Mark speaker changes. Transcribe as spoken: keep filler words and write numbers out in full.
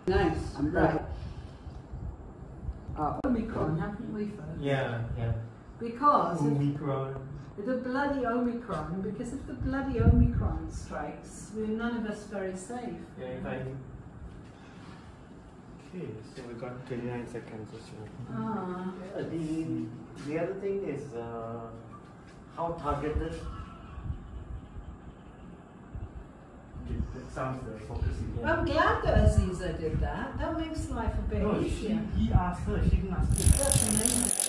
Speaker 1: Nice. I'm right.
Speaker 2: Oh. Omicron, haven't we, folks?
Speaker 3: Yeah, yeah.
Speaker 2: Because
Speaker 3: Omicron.
Speaker 2: Of the bloody Omicron, because if the bloody Omicron strikes, we're none of us very safe.
Speaker 3: Yeah, if I...
Speaker 4: Okay, so we got twenty-nine seconds or so.
Speaker 2: Ah.
Speaker 5: Yeah, the, the other thing is uh, how targeted.
Speaker 4: That sounds very focusing.
Speaker 2: Well, I'm glad that Aziza did that. That makes life a bit
Speaker 4: No,
Speaker 2: easier.
Speaker 4: she, he asked her, she didn't ask me.
Speaker 2: That's amazing.